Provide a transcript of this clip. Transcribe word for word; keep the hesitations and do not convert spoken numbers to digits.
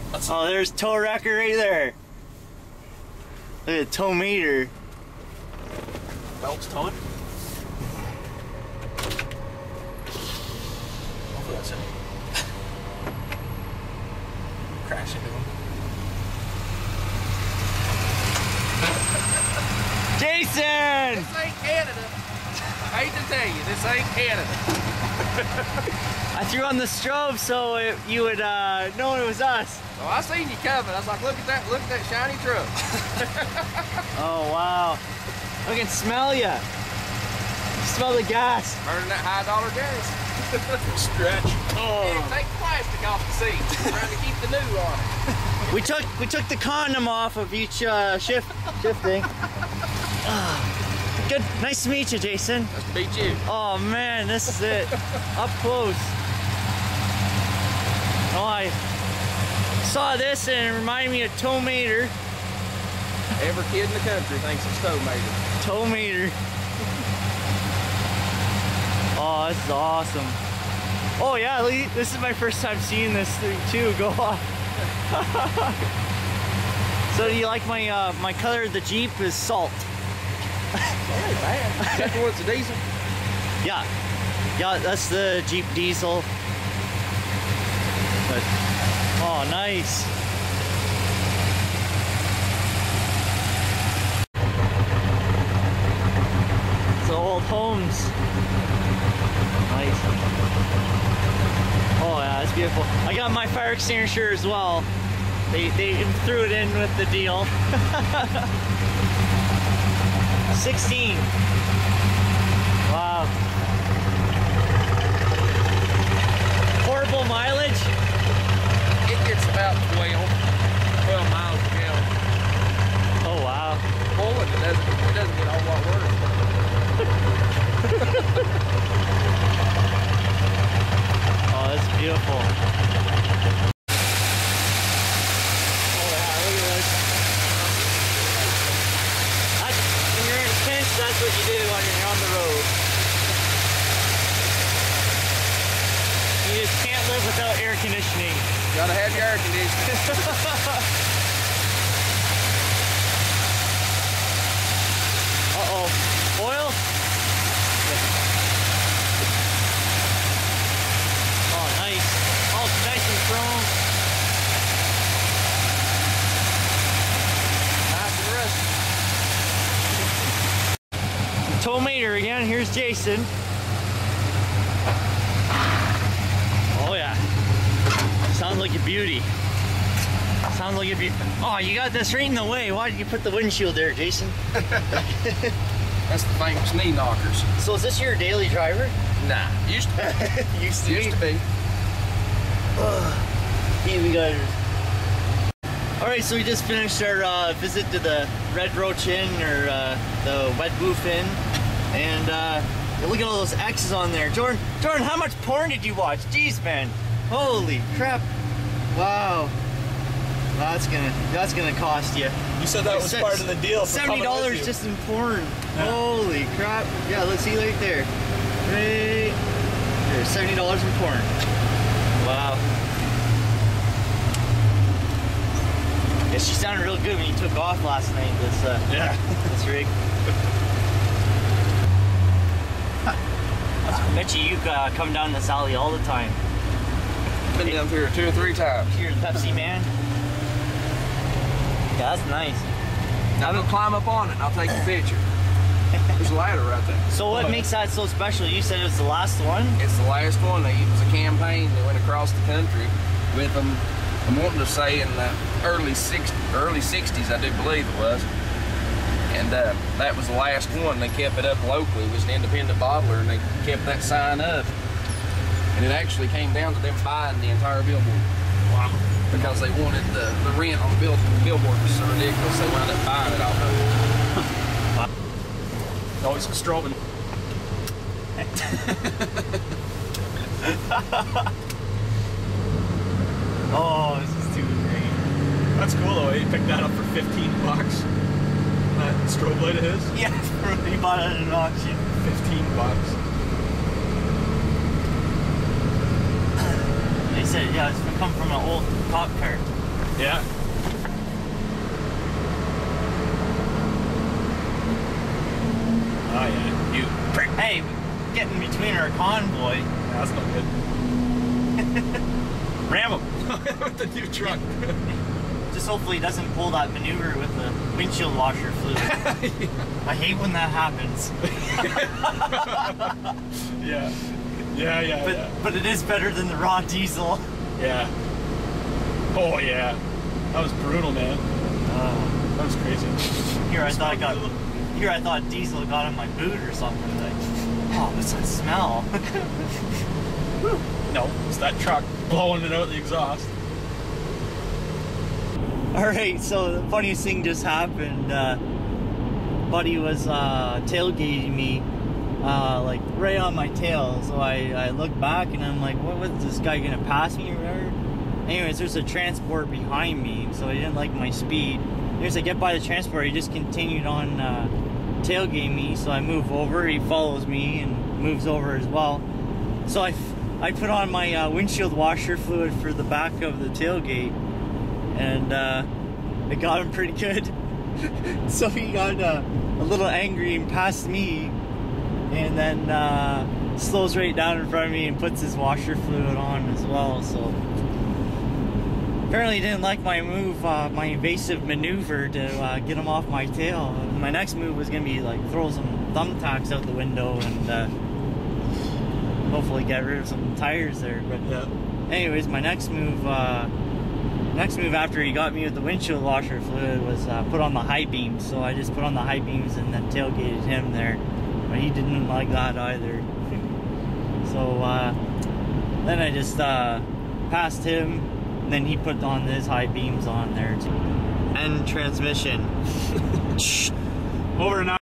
Oh, there's towrecker right there. Look at Towmater. Belt's towing. Hopefully that's it. Crash into him. Jason! This ain't Canada. I hate to tell you, this ain't Canada. I threw on the strobe so it, you would uh, know it was us. So I seen you coming. I was like, look at that, look at that shiny truck. Oh wow. I can smell ya. Smell the gas. Burning that high dollar gas. Stretch. Oh. Yeah, take the plastic off the seat. Trying to keep the new on it. We took we took the condom off of each uh, shift shifting. Oh. Good. Nice to meet you, Jason. Nice to meet you. Oh man, this is it. Up close. Oh, I saw this and it reminded me of Towmater. Every kid in the country thinks it's Towmater. Towmater. Oh, this is awesome. Oh yeah, this is my first time seeing this thing too go off. So do you like my uh, my color of the Jeep is salt. Hey man, except for it's a diesel. Yeah, yeah, that's the Jeep diesel. But, oh, nice. It's old homes. Nice. Oh yeah, it's beautiful. I got my fire extinguisher as well. They they threw it in with the deal. sixteen. Wow. Horrible mileage? It gets about twelve, twelve miles a gallon. Oh wow. Pulling, it doesn't, it doesn't get a whole lot worse. Oh, that's beautiful. That's what you do when you're on the road. You just can't live without air conditioning. Gotta have your air conditioning. Uh-oh. Oil? Oh, nice. Oh, it's nice and chrome. Nice and rusty. Towmater again, here's Jason. Oh yeah. Sounds like a beauty. Sounds like a beauty. Oh, you got this right in the way. Why did you put the windshield there, Jason? That's the famous knee knockers. So is this your daily driver? Nah, used to be. used to used be. to be. Uh, here we go. Alright, so we just finished our uh, visit to the Red Roach Inn, or uh, the Wet Booth Inn, and uh, look at all those X's on there. Jordan, Jordan, how much porn did you watch? Jeez, man. Holy crap. Wow. That's gonna, that's gonna cost you. You said that was part of the deal. seventy dollars just in porn. Yeah. Holy crap. Yeah, let's see right there. Right there, seventy dollars in porn. Wow. Yeah, she sounded real good when you took off last night. This, uh, yeah, this rig. I bet you you uh, come down this alley all the time. Been down here two or three times. You're the Pepsi man. Yeah, that's nice. Now don't climb up on it and I'll take your picture. There's a ladder right there. So what oh, makes that so special? You said it was the last one? It's the last one. It was a campaign that went across the country with them. I'm wanting to say in the early sixties, early sixties, I do believe it was. And uh, that was the last one. They kept it up locally. It was an independent bottler, and they kept that sign up. And it actually came down to them buying the entire billboard. Wow. Because they wanted the, the rent on the bill, billboard was so ridiculous, they wound up buying it off of it. Wow. Always strobing. Oh, this is too great. That's cool though. He picked that up for fifteen bucks. That strobe light of his? Yeah, he bought it at an auction. fifteen bucks. They said, yeah, it's come from an old cop car. Yeah. Oh yeah, you prick. Hey, getting between our convoy. Yeah, that's not good. Ram him with the new truck. Just hopefully he doesn't pull that maneuver with the windshield washer fluid. I hate when that happens. Yeah. Yeah, yeah, but, yeah. But it is better than the raw diesel. Yeah. Oh yeah. That was brutal, man. Uh, That was crazy. here I thought I got. Here I thought diesel got on my boot or something. Like, oh, what's that smell? No, it's that truck blowing it out the exhaust. All right, so the funniest thing just happened. Uh, buddy was uh, tailgating me, uh, like right on my tail. So I, I looked back and I'm like, what was this guy gonna pass me or whatever? Anyways, there's a transport behind me, so he didn't like my speed. As I get by the transport, he just continued on uh, tailgating me. So I move over, he follows me and moves over as well. So I, I put on my uh, windshield washer fluid for the back of the tailgate. And uh, it got him pretty good. So he got uh, a little angry and passed me, and then uh, slows right down in front of me and puts his washer fluid on as well. So apparently he didn't like my move, uh, my evasive maneuver to uh, get him off my tail. My next move was gonna be like throw some thumbtacks out the window and uh, hopefully get rid of some tires there. But Yeah. anyways, my next move. Uh, Next move after he got me with the windshield washer fluid was uh, put on the high beams. So I just put on the high beams and then tailgated him there. But he didn't like that either. So uh, then I just uh, passed him, and then he put on his high beams on there too. And transmission. Over and out.